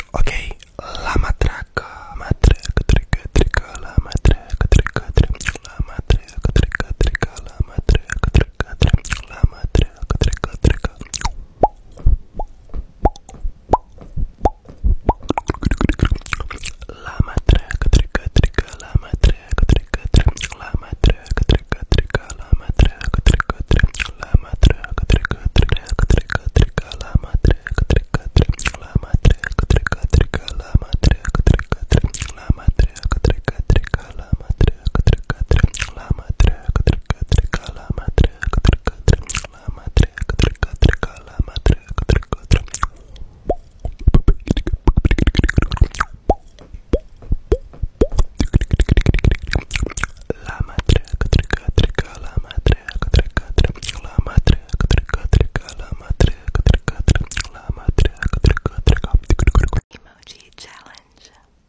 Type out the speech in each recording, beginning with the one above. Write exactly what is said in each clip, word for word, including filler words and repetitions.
Ok, la matraca, matraca, trica, trica, la matraca, trica, trica, la matraca, trica, trica, la matraca, trica, trica, la matraca, trica, trica. La matraca, trica, trica, la matraca, trica, trica, la matraca, trica, trica, la matraca, trica, trica, la matraca, trica, trica, trica, trica, la matraca, trica, trica, la matraca, trica, trica, la matraca, trica, trica, la matraca, trica, trica, la matraca, trica, trica, la matraca, trica, trica, la matraca, trica, trica, la matraca, trica, trica, la matraca, trica, trica. La matraca, trica, trica, la matraca, trica, trica, la matraca, trica, trica, la matraca, trica, trica, la matraca, trica, trica. Emoji challenge.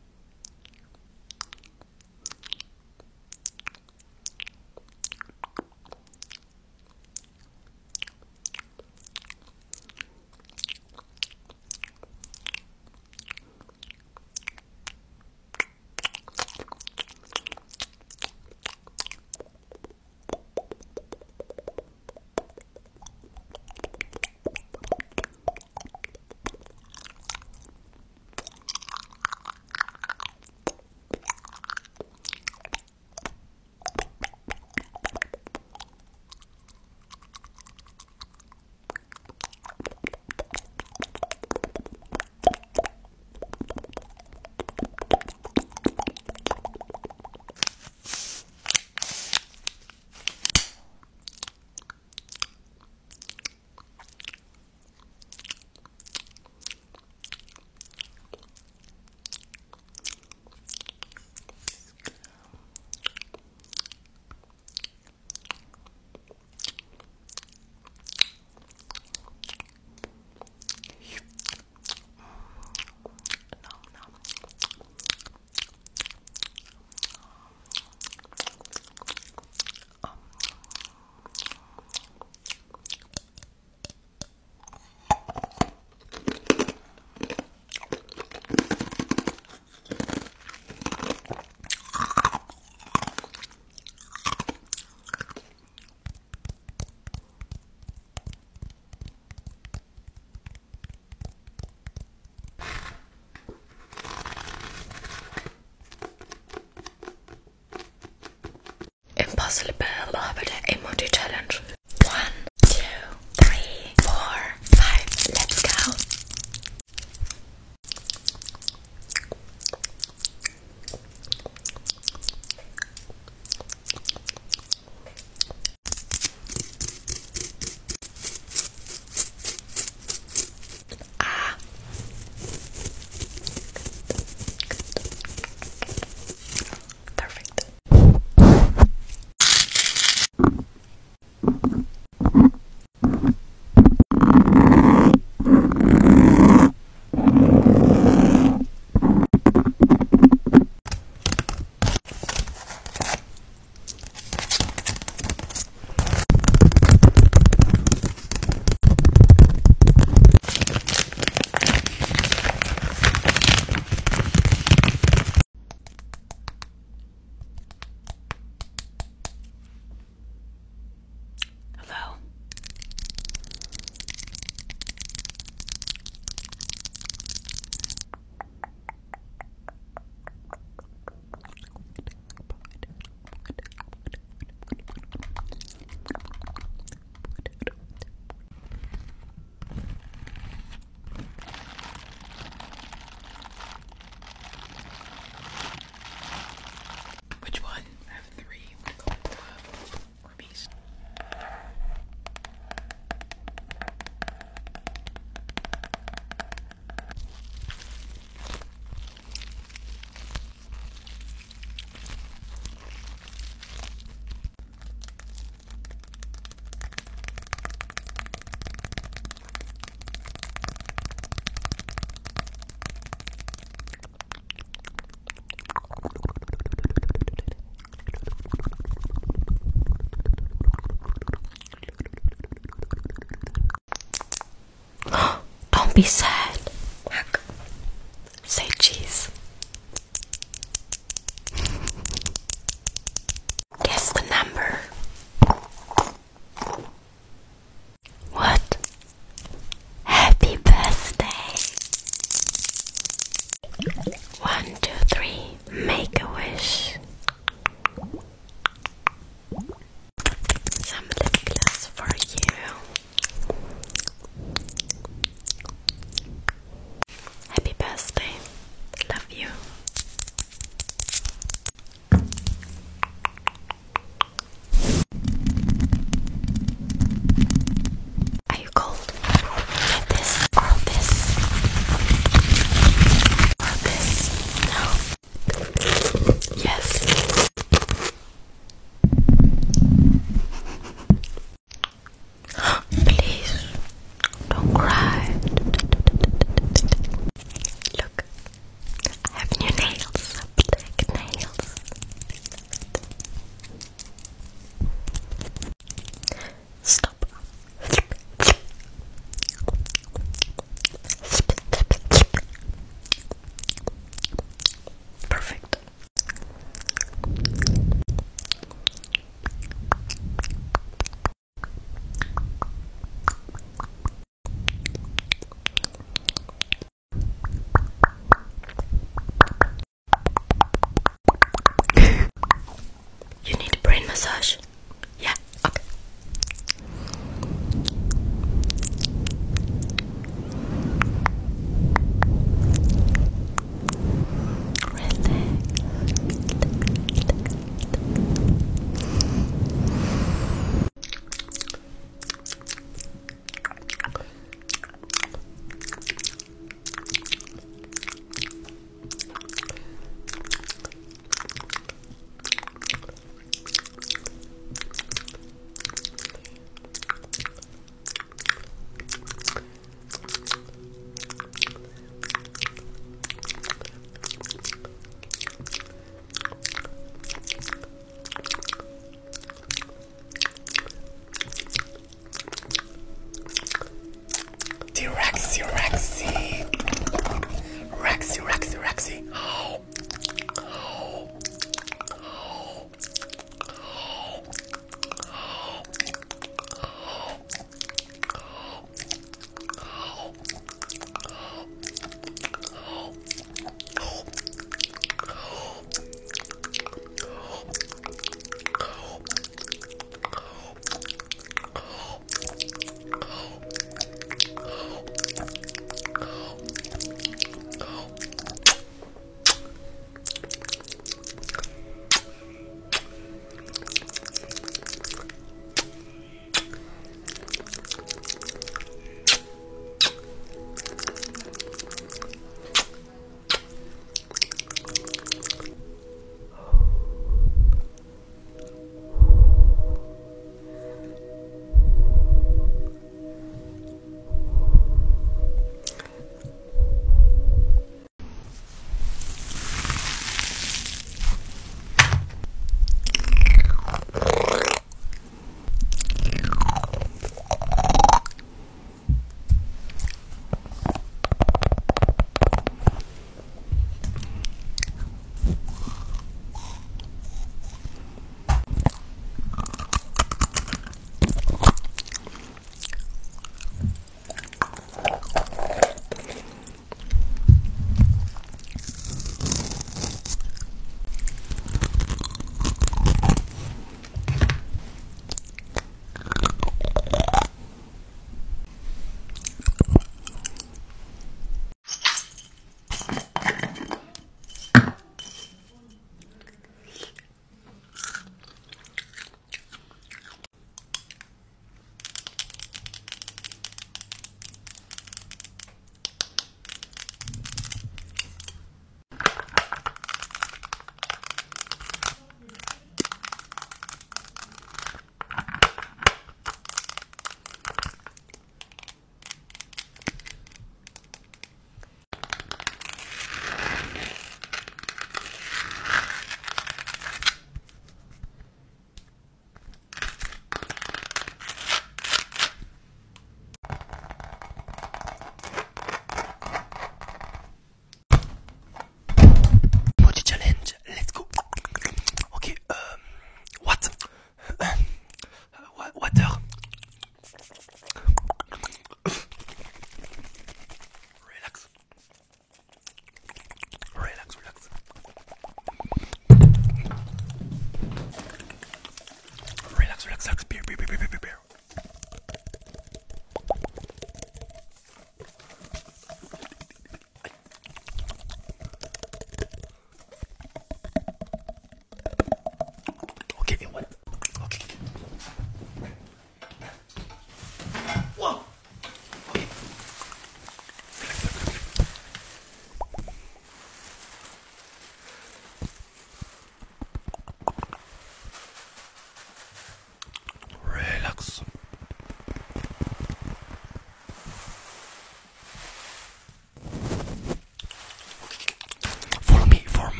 Impossible over the emoji challenge. One, two, three, four, five. Let's go. Ah. Perfect. Hello. Which one? I have three. Uh, Orbeez. Don't be sad.